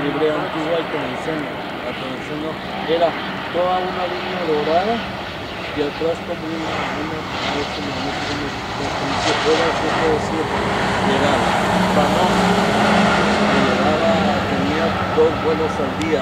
librea antigua y te enseño. Era toda una línea dorada y atrás como a ver si no sé cómo se puede decir, era panón, que llevaba, tenía 2 vuelos al día.